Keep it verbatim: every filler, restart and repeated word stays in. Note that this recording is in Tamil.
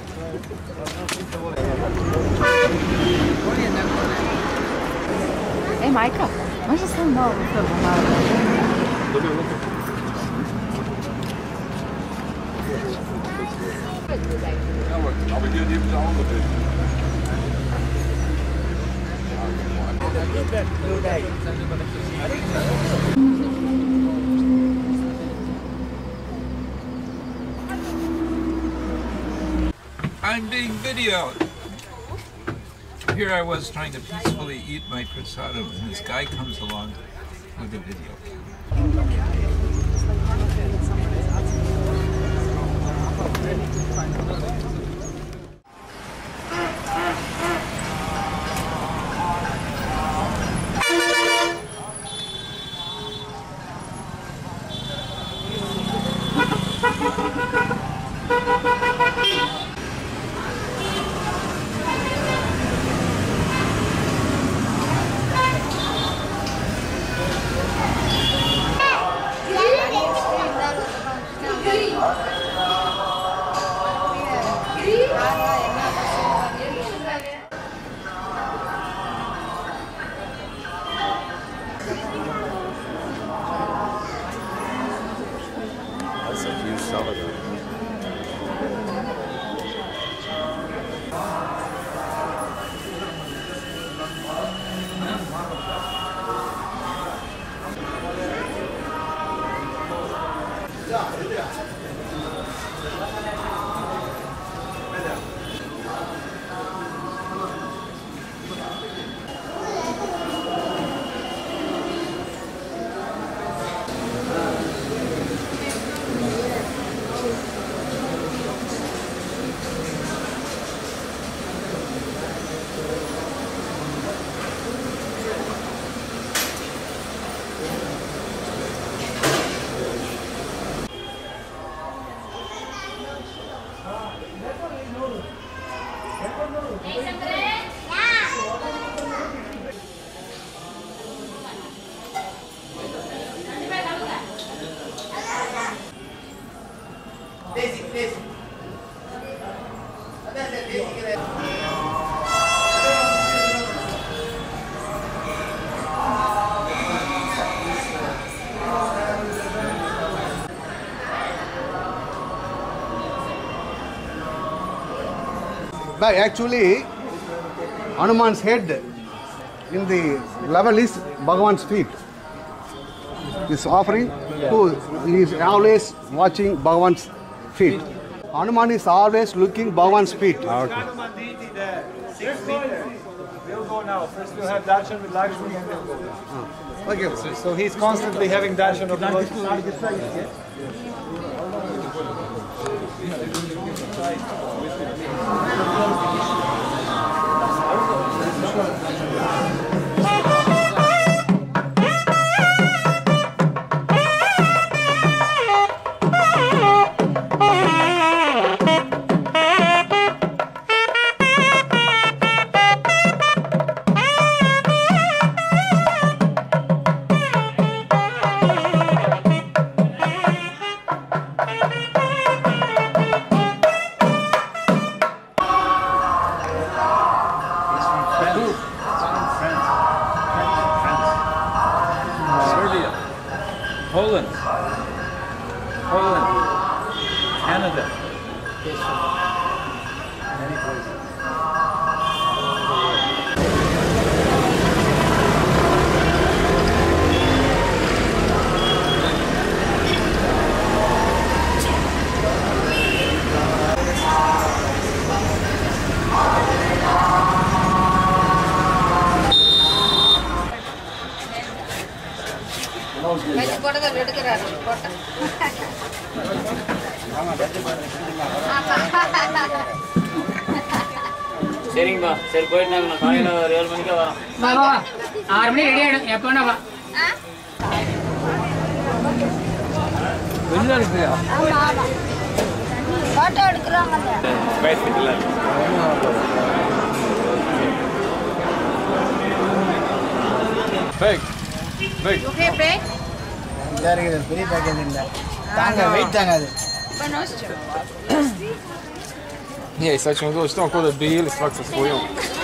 Hey, Micah, może są nowe problemy. Aber hier neben der auch noch nicht. I'm being videoed. Here I was trying to peacefully eat my prasadam, and this guy comes along with a video camera. That's a huge salad. But actually, Hanuman's head in the level is Bhagavan's feet. This offering, who is always watching Bhagavan's feet. Hanuman is always looking Bhagavan's feet. Okay. We'll go now. First we'll have darshan with Lakshmi and then we'll go. Ah. Okay. So, so he's constantly having darshan of the Lord. Poland, Poland, Canada. Many places. சரிங்கப்பா சரி போயிட்டு நாங்கள் காலையில் ஒரு ஏழு மணிக்கே வரோம் வா வா ஆறு மணி ரெடி ஆகிடும் எப்போ வேணா வா வெளியில் இருக்குயா ஃபோட்டோ எடுக்குறாங்க ஸ்பைஸ் கிட்டல பேக் பேக் ஓகே பேக் இதா இருக்குது பெரிய பேக்கேஜ் இல்லை தாங்க வெயிட் தாங்க அது இப்போ நோஸ்ட் Je, sad ćemo doći tamo kod da bili svak sa svojom.